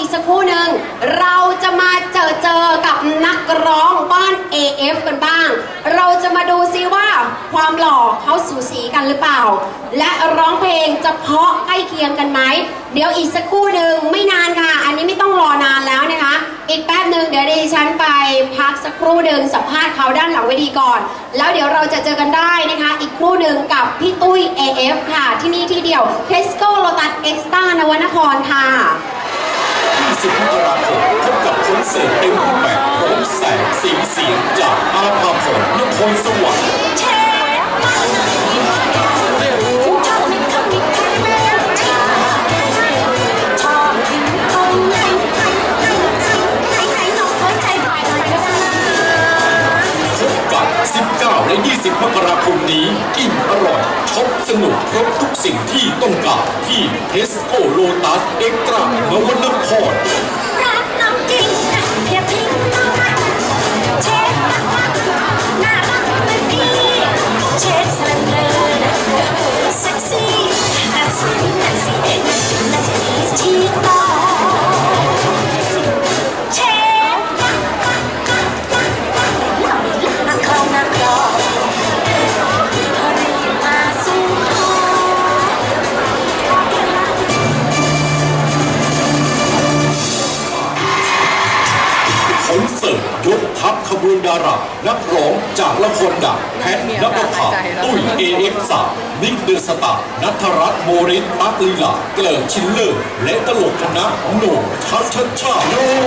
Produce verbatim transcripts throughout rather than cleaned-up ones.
สักครู่หนึ่งเราจะมาเจอเจอกับนักร้องบ้าน เอ เอฟ กันบ้างเราจะมาดูซิว่าความหล่อเขาสูสีกันหรือเปล่าและร้องเพลงจะเพราะใกล้เคียงกันไหมเดี๋ยวอีกสักครู่หนึ่งไม่นานค่ะอันนี้ไม่ต้องรอนานแล้วนะคะอีกแป๊บหนึ่งเดี๋ยวดิฉันไปพักสักครู่หนึ่งสัมภาษณ์เขาด้านหลังเวทีก่อนแล้วเดี๋ยวเราจะเจอกันได้นะคะอีกครู่หนึ่งกับพี่ตุ้ย เอ เอฟ ค่ะที่นี่ที่เดียว Tesco Lotus Extra นวนครค่ะยี่สิบมกราคมพบกับคอนเสิร์ตเต็มรูปแบบพร้อมแสงสีเสียงจากอาภาพรนครสวรรค์สิบเก้าและยี่สิบมกราคมนี้อิ่มอร่อยช็อปสนุกครบทุกสิ่งที่ต้องการที่ Tesco Lotus Extra นวนครรักน้องจริงอย่าทิ้งน้องเช็ดน่ารักเป็นพี่เช็ดสลันเลยเซ็กซี่น่าซีน่าซีน่าซีที่ต่อเช็ดนักคลองนักคลองคอนเสิร์ตยกทัพขบวนดารานักร้องจากละครดังแพทณปภาตุ้ย เอ เอฟ สาม นิกเดอะสตาร์ณัฐรัตน์โมริสตั๊กลีลาเกลิกชิลเลอร์และตลกคณะโหน่งชัชชาชา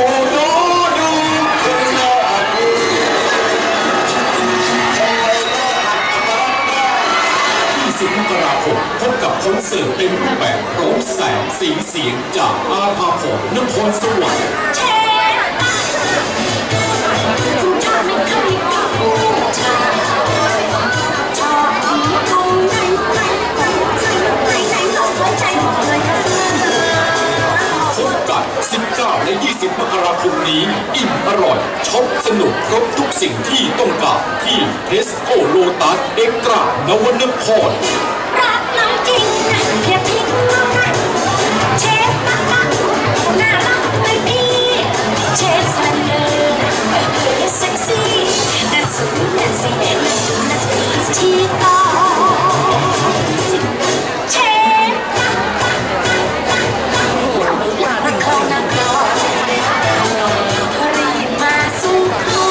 ยี่สิบมกราคมพบกับคอนเสิร์ตเต็มรูปแบบพร้อมแสงสีเสียงจากอาภาพรนครสวรรค์สิบเก้าและยี่สิบมกราคมนี้อิ่มอร่อยช็อปสนุกครบทุกสิ่งที่ต้องการที่ Tesco Lotus Extra นวนครรักน้องจริงอย่าทิ้งน้องเช็ดน่ารักเป็นพี่เช็ดสลันเลยเซ็กซี่น่าสูงน่าซีน่าซีที่ต่อเช็ดนักคลองนักคลองรีบมาสู้เขา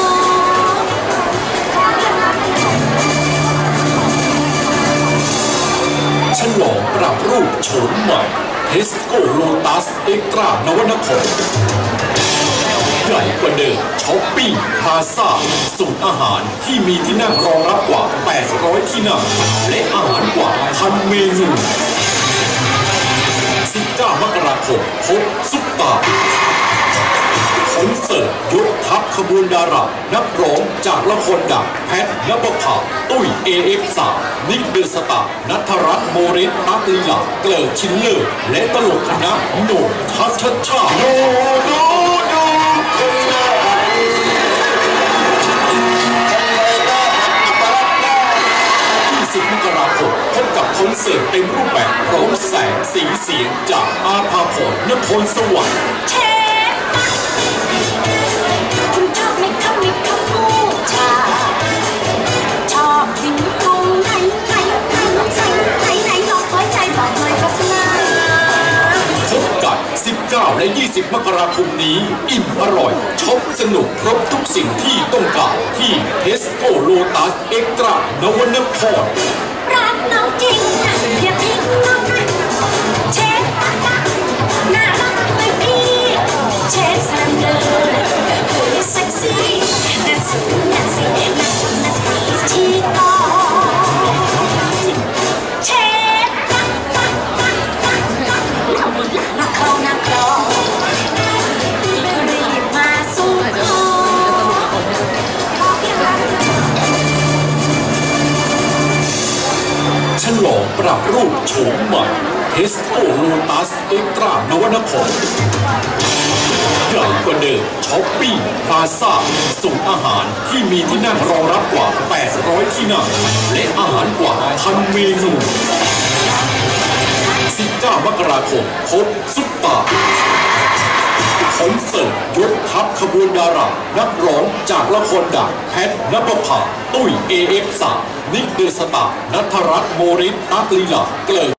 ฉลองปรับรูปโฉมใหม่ Tesco Lotus Extra นวนครใหญ่กว่าเดิมช้อปปิ้งพลาซ่าสูตรอาหารที่มีที่นั่งรองรับกว่าแปดร้อยที่นั่งและอาหารกว่าพันเมนูสิบเก้ามกราคมพบซุปตาคอนเสิร์ตยกทัพขบวนดารานักร้องจากละครดังแพทณปภาตุ้ย เอ เอฟ สาม นิกเดอะสตาร์ณัฐรัตน์โมริสตั๊กลีลาเกลิกชิลเลอร์และตลกคณะโหน่งชัชชาชายี่สิบมกราคมพบกับคอนเสิร์ตเต็มรูปแบบพร้อมแสงสีเสียงจากอาภาพรนครสวรรค์คุณชอบไหมครับมีคำพูดชาชอบยิ่งตรงไหนไหนไหนไหนไหนลองคอยใจบอกหน่อยก็สนายพบกันสิบเก้าและยี่สิบมกราคมนี้อิ่มอร่อยช็อปสนุกครบทุกสิ่งที่ต้องการที่ Tesco Lotus Extra นวนครรักน้องจริงอย่าทิ้งน้องเช็ดน่ารักเป็นพี่เช็ดสลันเลยเซ็กซี่น่าสูงน่าซีน่าสูงน่าซีที่ต่อเช็ดนักคลองนักคลองรีบมาสู้เขาฉลองปรับรูปโฉมใหม่ Tesco Lotus Extra นวนครใหญ่กว่าเดิมช้อปปิ้งพลาซ่าสูตรอาหารที่มีที่นั่งรองรับกว่าแปดร้อยที่นั่งและอาหารกว่าพันเมนูสิบเก้ามกราคมพบซุปตาคทัพขบวนดารานักร้องจากละครดังแพทณปภาตุ้ย เอ เอฟ สาม นิกเดอะสตาร์ ณัฐรัตน์โมริส ตักลีลาเกลิก